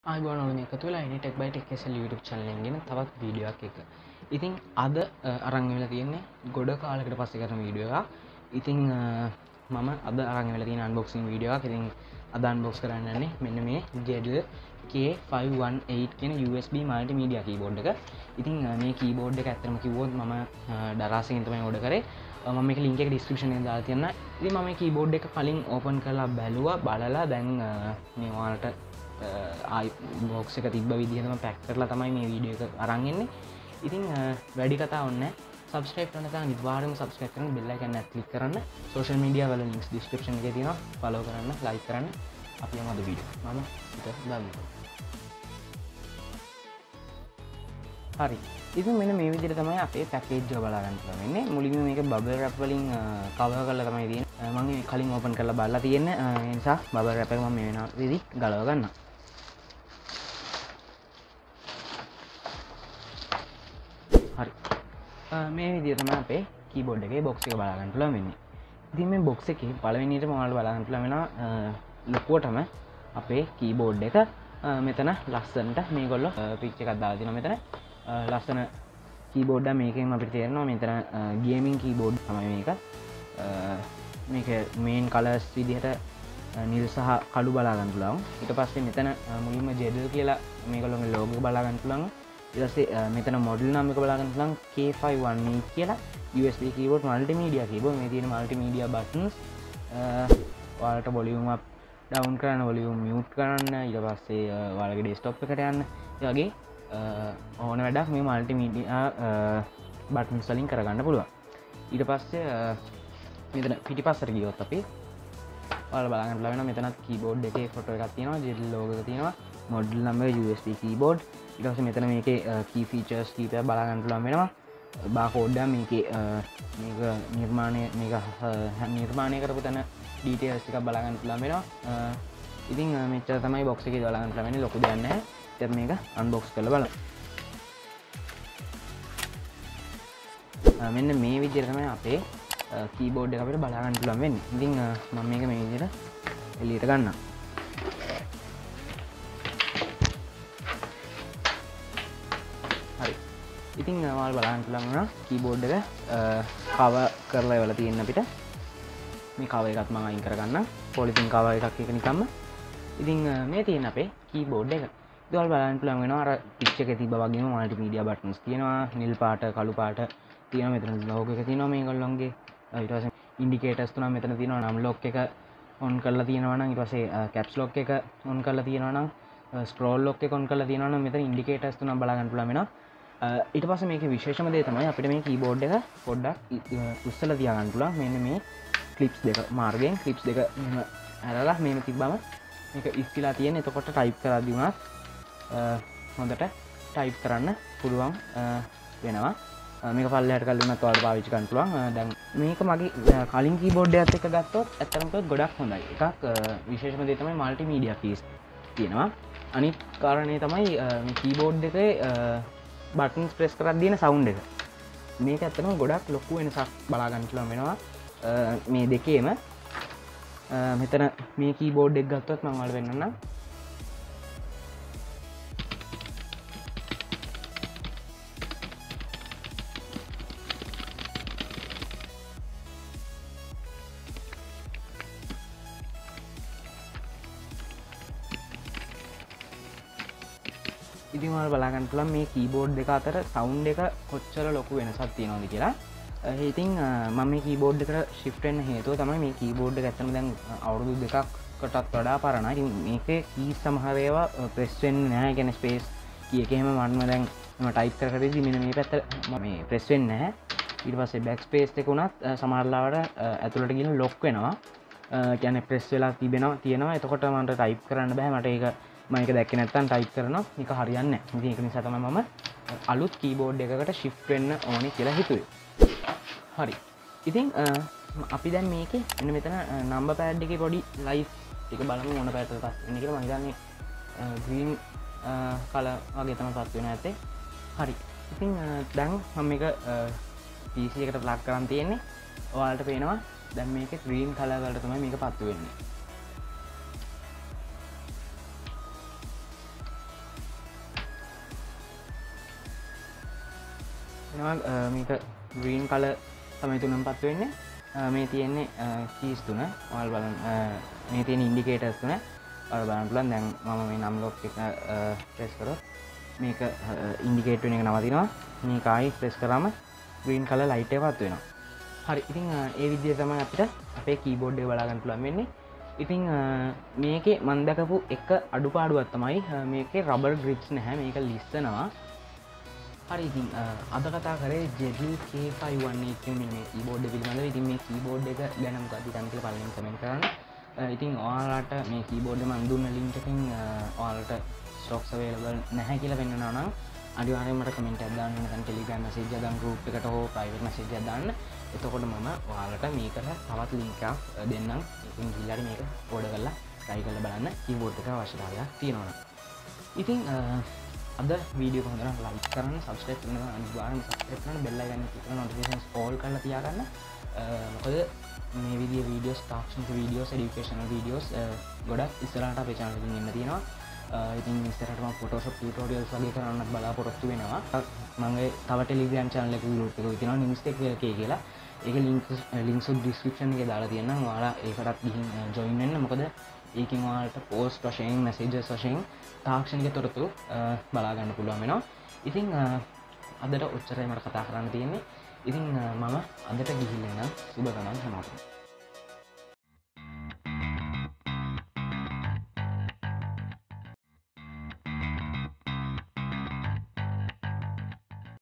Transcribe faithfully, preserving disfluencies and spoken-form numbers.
ආයිබෝන් ඔයාලා මේ එකතු වෙලා ඉන්නේ tech by tech S L YouTube channel එකෙන් ගෙන තවත් වීඩියෝ එකක් එක. ඉතින් අද අරන් වෙලා තියෙන්නේ ගොඩ කාලයකට පස්සේ කරන වීඩියෝ එකක්. ඉතින් මම අද අරන් වෙලා තියෙන unboxing වීඩියෝ එකක්. ඉතින් අද unbox කරන්න යන්නේ මෙන්න මේ Jedle K five one eight කියන U S B multimedia keyboard එක. ඉතින් මේ keyboard එක ඇත්තටම කිව්වොත් මම දරාසෙන් තමයි order කරේ. මම මේක link එක description එකේ දාලා තියන්න. ඉතින් මම මේ keyboard එක කලින් open කරලා බැලුවා. බලලා දැන් මේ ඔයාලට ආයි බොක්ස් එක තිබ්බ විදිහටම පැක් කරලා තමයි මේ වීඩියෝ එක අරන් එන්නේ. ඉතින් වැඩි කතා ඕනේ නැහැ. subscribe කරන්න නැත්නම් අනිවාර්යයෙන්ම subscribe කරන්න, bell icon එක click කරන්න. social media වල links description එකේ තියෙනවා. follow කරන්න, like කරන්න. අපි යමු අද වීඩියෝ. මම හිත දාමු. හරි. ඉතින් මෙන්න මේ විදිහට තමයි අපේ පැකේජ් එක බලා ගන්න පුළුවන් වෙන්නේ. මුලින්ම මේක bubble wrap වලින් cover කරලා තමයි තියෙන්නේ. මම කලින් open කරලා බලලා තියෙන්නේ. ඒ නිසා bubble wrap එක මම මේ වෙන විදිහට ගලව ගන්නවා. හරි මේ විදිහට තමයි අපේ කීබෝඩ් එකේ බොක්ස් එක බලා ගන්න පුළුවන් වෙන්නේ. ඉතින් මේ බොක්ස් එකේ පළවෙනියටම ඔයාලට බලා ගන්න පුළුවන් වෙනවා ලොකුවටම අපේ කීබෝඩ් එක. මෙතන ලස්සනට මේගොල්ලෝ පිච් එකක් දාලා තියෙනවා. මෙතන ලස්සන කීබෝඩ් එක. මේකෙන් අපිට තේරෙනවා මෙතන ගේමින් කීබෝඩ් තමයි මේක. මේක මේන් කලර්ස් විදිහට නිල් සහ කළු බලා ගන්න පුළුවන්. ඊට පස්සේ මෙතන මුලින්ම Jedle කියලා මේගොල්ලෝගේ ලෝගෝ බලා ගන්න පුළුවන්. ඊටසේ මෙතන මොඩල් නම් එක බලා ගන්න පුළුවන් K five one eight කියලා U S B keyboard multimedia keyboard. මේ තියෙන multimedia buttons ඔයාලට volume up down කරන්න, volume mute කරන්න, ඊට පස්සේ ඔයාලගේ desktop එකට යන්න. ඒ වගේ ඕන වැඩක් මේ multimedia buttons වලින් කරගන්න පුළුවන්. ඊට පස්සේ මෙතන පිටිපස්සට ගියොත් අපි ඔයාලා බලා ගන්න පුළුවන් මෙතනත් keyboard එකේ photo එකක් තියෙනවා, Jedle logo එක තියෙනවා, model number U S B keyboard. ඊට පස්සේ මෙතන මේකේ key features කීපයක් බලා ගන්න පුළුවන් වෙනවා. barcode එක මේකේ මේක නිර්මාණය මේක නිර්මාණය කරපු තැන details ටිකක් බලා ගන්න පුළුවන් වෙනවා. ඉතින් මෙච්චර තමයි box එකේ බලා ගන්න පුළුවන් වෙන්නේ. ලොකු දෙයක් නැහැ. ඉතින් මේක unbox කරලා බලමු. මෙන්න මේ විදිහට තමයි අපේ keyboard එක අපිට බලා ගන්න පුළුවන් වෙන්නේ. ඉතින් මම මේක මේ විදිහට එළියට ගන්නවා. ඉතින් ඔයාලා බලන්න පුළුවන් වෙනවා කීබෝඩ් එක කවර් කරලා ඉවලා තියෙන අපිට. මේ කවර් එකත් මම අයින් කරගන්නම්. පොලිතින් කවර් එකක් එක නිකම්ම. ඉතින් මේ තියෙන අපේ කීබෝඩ් එක. ඉතින් ඔයාලා බලන්න පුළුවන් වෙනවා අර පිච් එකේ තිබ්බා වගේම මල්ටිමීඩියා බටන්ස් තියෙනවා. නිල් පාට, කළු පාට තියෙනවා. මෙතන ලෝගෝ එක තියෙනවා මේගොල්ලොන්ගේ. ඊට පස්සේ ඉන්ඩිකේටර්ස් තුනක් මෙතන තියෙනවා. නම් ලොක් එක ඔන් කරලා තියෙනවා නම්, ඊට පස්සේ කැප්ස් ලොක් එක ඔන් කරලා තියෙනවා නම්, ස්ක්‍රෝල් ලොක් එක ඔන් කරලා තියෙනවා නම් මෙතන ඉන්ඩිකේටර්ස් තුනක් බලා ගන්න පුළුවන් වෙනවා. ඊට පස්සේ මේකේ විශේෂම දේ තමයි අපිට මේ කීබෝඩ් එක පොඩ්ඩක් උස්සලා තියාගන්න පුළුවන්. මෙන්න මේ ක්ලිප්ස් දෙක මාර්ගයෙන් ක්ලිප්ස් දෙක මෙහෙම අරලා මෙහෙම තිබ්බම මේක ඉස්තිලා තියෙන. එතකොට ටයිප් කරද්දී උනත් හොඳට ටයිප් කරන්න පුළුවන් වෙනවා. මේක පල්ලෙහාට කරලා උනත් ඔයාලට පාවිච්චි කරන්න පුළුවන්. දැන් මේක මගේ කලින් කීබෝඩ් එකත් එක්ක ගත්තොත් ඇත්තටම කිව්වොත් ගොඩක් හොඳයි. එකක් විශේෂම දේ තමයි මල්ටිමීඩියා කීස් තියෙනවා. අනිත් කාරණේ තමයි මේ කීබෝඩ් එකේ බටන්ස් ප්‍රෙස් කරද්දී තියෙන සවුන්ඩ් එක. මේක ඇත්තටම ගොඩක් ලොකු වෙනසක් බලා ගන්න පුළුවන් වෙනවා මේ දෙකේම. මෙතන මේ කීබෝඩ් එක ගත්තොත් මම ඔයාලට පෙන්නන්නම්. ඉතින් ඔයාලා බලා ගන්න පුළුවන් මේ කීබෝඩ් දෙක අතර සවුන්ඩ් එක කොච්චර ලොකු වෙනසක් තියෙනවද කියලා. ඉතින් මම මේ කීබෝඩ් එකට shift වෙන්න හේතුව තමයි මේ කීබෝඩ් එක ඇත්තටම දැන් අවුරුදු දෙකකටත් වඩා පරණයි. ඉතින් මේකේ කීස් සමහර ඒවා ප්‍රෙස් වෙන්නේ නැහැ. ඒ කියන්නේ ස්පේස් කී එක එහෙම මම දැන් මම ටයිප් කර කර ඉඳි මෙන්න මේ පැත්ත මේ ප්‍රෙස් වෙන්නේ නැහැ. ඊට පස්සේ බෑක් ස්පේස් එක උනත් සමහර ලාවට ඇතුළට ගිහින් ලොක් වෙනවා. ඒ කියන්නේ ප්‍රෙස් වෙලා තිබෙනවා තියෙනවා. එතකොට මට ටයිප් කරන්න බෑ. මට ඒක මම ඒක දැක්කේ නැත්නම් ටයිප් කරනවා මේක හරියන්නේ නැහැ. ඉතින් ඒක නිසා තමයි මම අලුත් කීබෝඩ් එකකට shift වෙන්න ඕනේ කියලා හිතුවේ. හරි. ඉතින් අපි දැන් මේකේ මෙන්න මෙතන නම්බර් පෑඩ් එකේ පොඩි ලයිට් ටික බලමු මොන පැත්තටද පස් වෙන්නේ කියලා. මම හිතන්නේ green කලර් වගේ තමයි පස් වෙනවා ඇත්තේ. හරි. ඉතින් දැන් මම මේක P C එකට ප්ලග් කරන් තියෙන්නේ. ඔයාලට පේනවා දැන් මේකේ green කලර් වලට තමයි මේක පත්තු වෙන්නේ. එනවා මේක ග්‍රීන් කලර් තමයි තුනම පත් වෙන්නේ. මේ තියෙන්නේ කීස් තුන. ඔයාලා බලන්න මේ තියෙන ඉන්ඩිකේටර්ස් තුන. ඔයාලා බලන්න පුළුවන්. දැන් මම මේ නම් ලොක් එක ප්‍රෙස් කරොත් මේක ඉන්ඩිකේට් වෙන එක නවතිනවා. මේක ආයි ප්‍රෙස් කරාම ග්‍රීන් කලර් ලයිට් එක පත් වෙනවා. හරි. ඉතින් ඒ විදිහට තමයි අපිට අපේ කීබෝඩ් එක බලා ගන්න පුළුවන් වෙන්නේ. ඉතින් මේකේ මම දැකපු එක අඩුපාඩුවක් තමයි මේකේ රබර් ග්‍රිප්ස් නැහැ. මේක ලිස්සනවා. හරි. ඉතින් අද කතා කරේ Jegil K five one eight කියන මේ කීබෝඩ් එක පිළිබඳව. ඉතින් මේ කීබෝඩ් එක ගැන මොකක්ද හිතන්නේ කියලා පළවෙනි කමෙන්ට් කරන්න. ඉතින් ඔයාලට මේ කීබෝඩ් එක මම දුන්න ලින්ක් එකෙන් ඔයාලට ස්ටොක්ස් අවైలබල් නැහැ කියලා පෙන්නනවා නම් අනිවාර්යයෙන්ම මට කමෙන්ට් එකක් දාන්න. නැත්නම් Telegram message එකක් දාන්න, group එකට හෝ private message එකක් දාන්න. එතකොට මම ඔයාලට මේකට තවත් link එකක් දෙන්නම්. ඉතින් ගිහලා මේක ඕඩර් කරලා try කරලා බලන්න කීබෝඩ් එක අවශ්‍යතාවයක් තියෙනවා. ඉතින් අද වීඩියෝ එක හොඳට like කරන්න, subscribe කරන්න, අනිවාර්යෙන්ම subscribe කරන්න, bell icon එක click කරලා notifications all කරලා තියාගන්න. මොකද මේ විදිහේ වීඩියෝස්, තාක්ෂණික වීඩියෝස්, educational වීඩියෝස් ගොඩක් ඉස්සරහට අපේ channel එකකින් එන්න තියෙනවා. ඉතින් ඉස්සරහට මම Photoshop tutorials වගේ කරන්නත් බලාපොරොත්තු වෙනවා. මගේ තව Telegram channel එකක group එකක් තියෙනවා Newstech කියලා. ඒකේ link links description එකේ දාලා තියෙනවා. ඔයාලා ඒකටත් ගිහින් join වෙන්න. මොකද ඒකෙන් ඔයාලට post වශයෙන්, messages වශයෙන් තාක්ෂණික තොරතුරු බලා ගන්න පුළුවන් වෙනවා. ඉතින් අදට ඔච්චරයි මට කතා කරන්න තියෙන්නේ. ඉතින් මම අදට ගිහිල්ලා නම් සුබ ගමන් හැමෝටම.